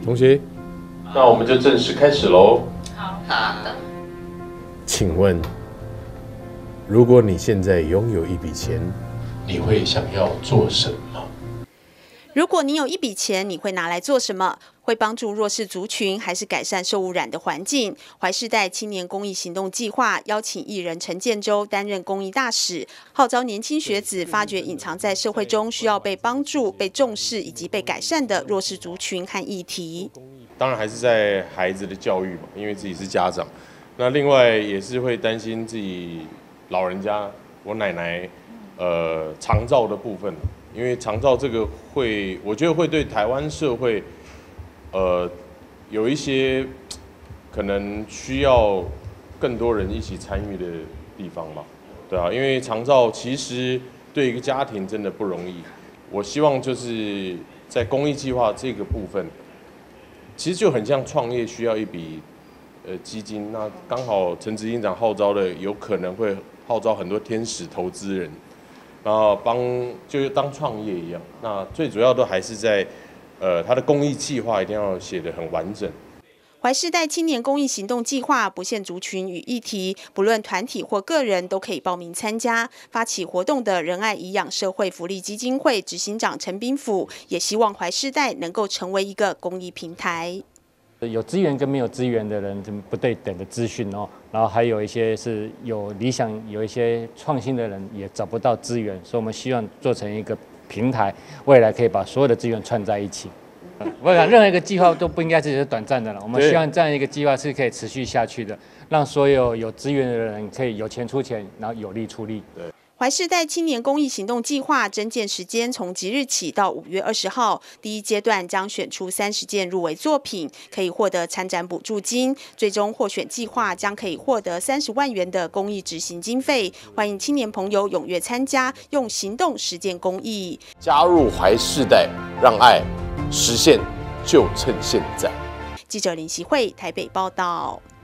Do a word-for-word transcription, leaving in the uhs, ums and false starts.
同学，那我们就正式开始喽。 好好的。 请问，如果你现在拥有一笔钱，你会想要做什么？ 如果你有一笔钱，你会拿来做什么？会帮助弱势族群，还是改善受污染的环境？怀世代青年公益行动计划邀请艺人陈建州担任公益大使，号召年轻学子发掘隐藏在社会中需要被帮助、被重视以及被改善的弱势族群和议题。 当然还是在孩子的教育嘛，因为自己是家长。那另外也是会担心自己老人家，我奶奶，呃，长照的部分。因为长照这个会，我觉得会对台湾社会，呃，有一些可能需要更多人一起参与的地方嘛，对啊，因为长照其实对一个家庭真的不容易。我希望就是在公益计划这个部分，其实就很像创业需要一笔呃基金，那刚好陈执行长号召的，有可能会号召很多天使投资人。然后帮就当创业一样，那最主要都还是在，呃，他的公益计划一定要写得很完整。 怀世代青年公益行动计划不限族群与议题，不论团体或个人都可以报名参加。发起活动的仁爱颐养社会福利基金会执行长陈炳甫也希望怀世代能够成为一个公益平台。 有资源跟没有资源的人不对等的资讯哦，然后还有一些是有理想、有一些创新的人也找不到资源，所以我们希望做成一个平台，未来可以把所有的资源串在一起。我想任何一个计划都不应该只是短暂的了，我们希望这样一个计划是可以持续下去的，让所有有资源的人可以有钱出钱，然后有力出力。对。 怀世代青年公益行动计划征件时间从即日起到五月二十号，第一阶段将选出三十件入围作品，可以获得参展补助金。最终获选计划将可以获得三十万元的公益执行经费。欢迎青年朋友踊跃参加，用行动实践公益。 加入怀世代，让爱实现，就趁现在。 记者林习慧台北报道。